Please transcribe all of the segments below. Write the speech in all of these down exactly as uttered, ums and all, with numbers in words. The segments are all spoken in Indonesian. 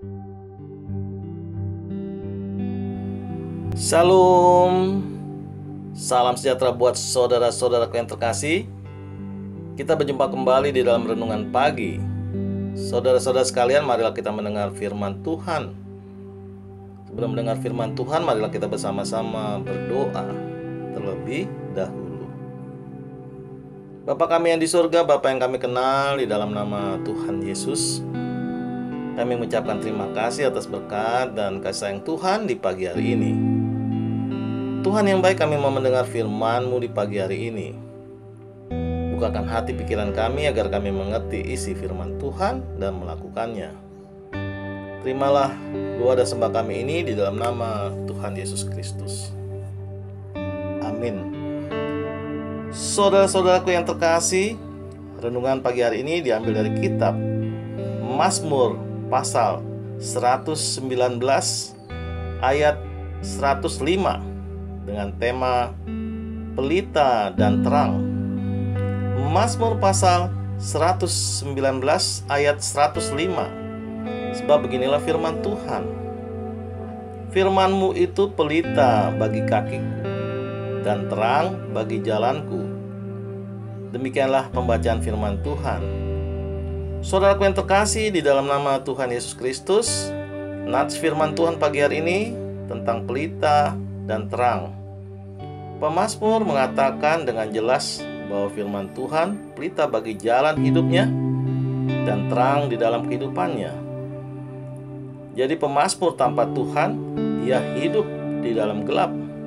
Shalom, salam sejahtera buat saudara-saudaraku yang terkasih. Kita berjumpa kembali di dalam renungan pagi. Saudara-saudara sekalian, marilah kita mendengar firman Tuhan. Sebelum mendengar firman Tuhan, marilah kita bersama-sama berdoa terlebih dahulu. Bapa kami yang di surga, Bapa yang kami kenal, di dalam nama Tuhan Yesus, kami mengucapkan terima kasih atas berkat dan kasih sayang Tuhan di pagi hari ini. Tuhan yang baik, kami mau mendengar firman-Mu di pagi hari ini. Bukakan hati pikiran kami agar kami mengerti isi firman Tuhan dan melakukannya. Terimalah doa dan sembah kami ini di dalam nama Tuhan Yesus Kristus. Amin. Saudara-saudaraku yang terkasih, renungan pagi hari ini diambil dari kitab Mazmur pasal seratus sembilan belas ayat seratus lima dengan tema pelita dan terang. Mazmur pasal seratus sembilan belas ayat seratus lima. Sebab beginilah firman Tuhan. Firman-Mu itu pelita bagi kakiku dan terang bagi jalanku. Demikianlah pembacaan firman Tuhan. Saudaraku yang terkasih, di dalam nama Tuhan Yesus Kristus, nats firman Tuhan pagi hari ini tentang pelita dan terang. Pemazmur mengatakan dengan jelas bahwa firman Tuhan pelita bagi jalan hidupnya dan terang di dalam kehidupannya. Jadi pemazmur tanpa Tuhan, ia hidup di dalam gelap.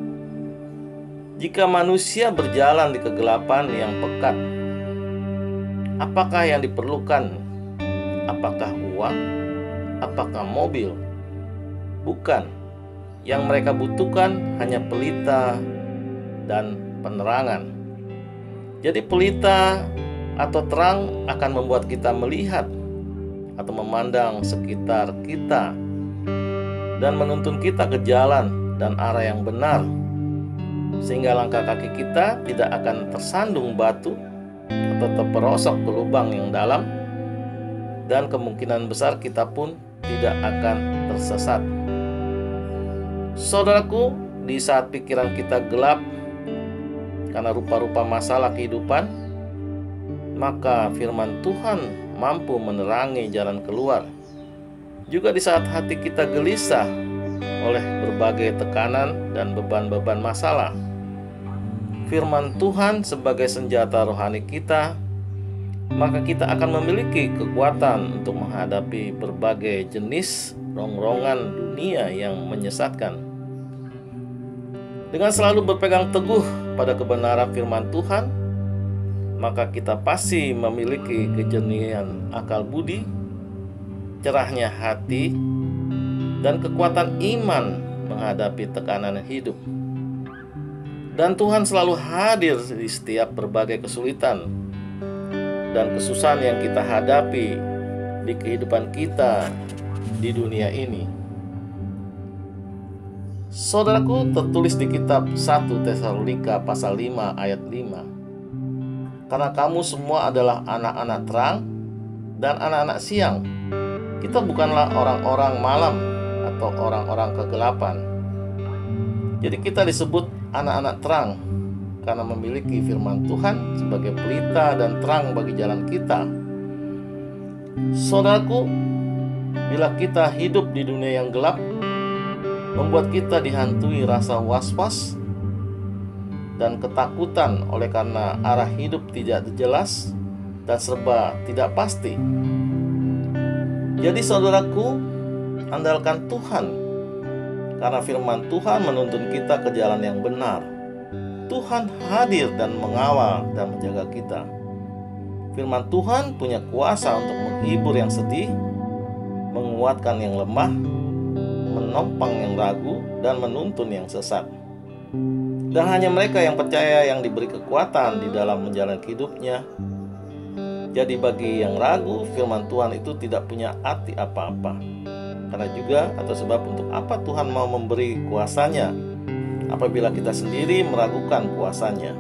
Jika manusia berjalan di kegelapan yang pekat, apakah yang diperlukan? Apakah uang? Apakah mobil? Bukan. Yang mereka butuhkan hanya pelita dan penerangan. Jadi pelita atau terang akan membuat kita melihat atau memandang sekitar kita dan menuntun kita ke jalan dan arah yang benar, sehingga langkah kaki kita tidak akan tersandung batu atau terperosok ke lubang yang dalam, dan kemungkinan besar kita pun tidak akan tersesat. Saudaraku, di saat pikiran kita gelap karena rupa-rupa masalah kehidupan, maka firman Tuhan mampu menerangi jalan keluar. Juga di saat hati kita gelisah oleh berbagai tekanan dan beban-beban masalah, firman Tuhan sebagai senjata rohani kita, maka kita akan memiliki kekuatan untuk menghadapi berbagai jenis rongrongan dunia yang menyesatkan. Dengan selalu berpegang teguh pada kebenaran firman Tuhan, maka kita pasti memiliki kejernihan akal budi, cerahnya hati, dan kekuatan iman menghadapi tekanan hidup. Dan Tuhan selalu hadir di setiap berbagai kesulitan dan kesusahan yang kita hadapi di kehidupan kita di dunia ini. Saudaraku, tertulis di kitab satu Tesalonika pasal lima ayat lima. Karena kamu semua adalah anak-anak terang dan anak-anak siang. Kita bukanlah orang-orang malam atau orang-orang kegelapan. Jadi kita disebut anak-anak terang karena memiliki firman Tuhan sebagai pelita dan terang bagi jalan kita. Saudaraku, bila kita hidup di dunia yang gelap, membuat kita dihantui rasa was-was dan ketakutan oleh karena arah hidup tidak jelas dan serba tidak pasti. Jadi saudaraku, andalkan Tuhan, karena firman Tuhan menuntun kita ke jalan yang benar. Tuhan hadir dan mengawal dan menjaga kita. Firman Tuhan punya kuasa untuk menghibur yang sedih, menguatkan yang lemah, menopang yang ragu, dan menuntun yang sesat. Dan hanya mereka yang percaya yang diberi kekuatan di dalam menjalani hidupnya. Jadi bagi yang ragu, firman Tuhan itu tidak punya arti apa-apa. Karena juga atau sebab untuk apa Tuhan mau memberi kuasanya apabila kita sendiri meragukan kuasanya.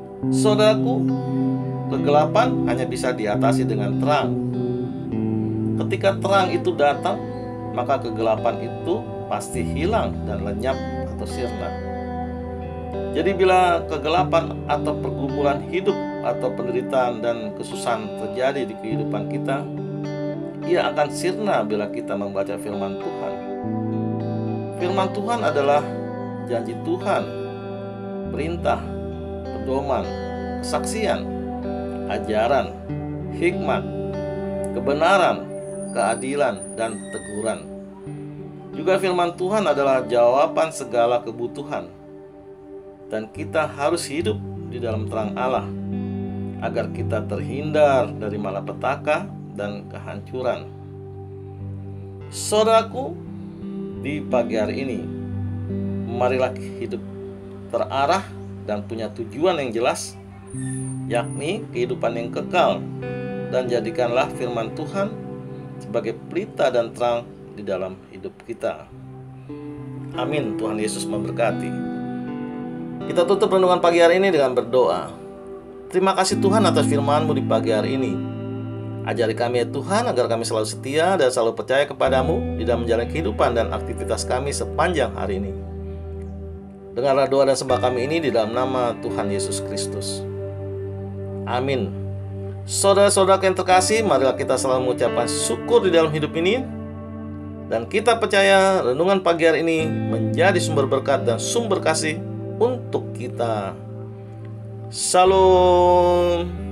Saudaraku, kegelapan hanya bisa diatasi dengan terang. Ketika terang itu datang, maka kegelapan itu pasti hilang dan lenyap atau sirna. Jadi bila kegelapan atau pergumulan hidup atau penderitaan dan kesusahan terjadi di kehidupan kita, ia akan sirna bila kita membaca firman Tuhan. Firman Tuhan adalah janji Tuhan, perintah, pedoman, kesaksian, ajaran, hikmat, kebenaran, keadilan, dan teguran. Juga firman Tuhan adalah jawaban segala kebutuhan. Dan kita harus hidup di dalam terang Allah agar kita terhindar dari malapetaka dan kehancuran. Saudaraku, di pagi hari ini, marilah hidup terarah dan punya tujuan yang jelas, yakni kehidupan yang kekal, dan jadikanlah firman Tuhan sebagai pelita dan terang di dalam hidup kita. Amin. Tuhan Yesus memberkati. Kita tutup renungan pagi hari ini dengan berdoa. Terima kasih Tuhan atas firman-Mu di pagi hari ini. Ajari kami ya Tuhan, agar kami selalu setia dan selalu percaya kepadamu di dalam menjalani kehidupan dan aktivitas kami sepanjang hari ini. Dengarlah doa dan sembah kami ini di dalam nama Tuhan Yesus Kristus. Amin. Saudara-saudara yang terkasih, marilah kita selalu mengucapkan syukur di dalam hidup ini. Dan kita percaya renungan pagi hari ini menjadi sumber berkat dan sumber kasih untuk kita. Shalom.